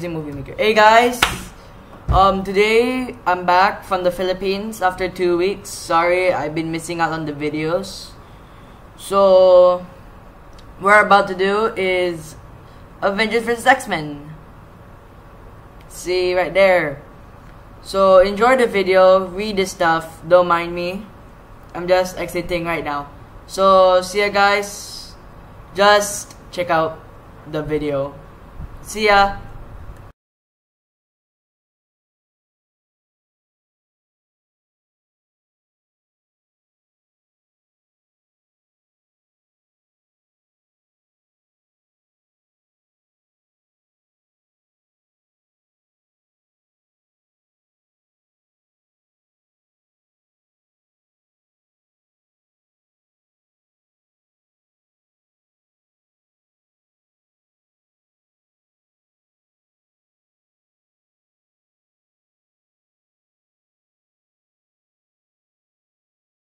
using Movie Maker. Hey guys, today I'm back from the Philippines after 2 weeks. Sorry, I've been missing out on the videos. So, what we're about to do is Avengers Vs X-Men. See right there. So enjoy the video, read this stuff, don't mind me. I'm just exiting right now. So see ya guys. Just check out the video. See ya.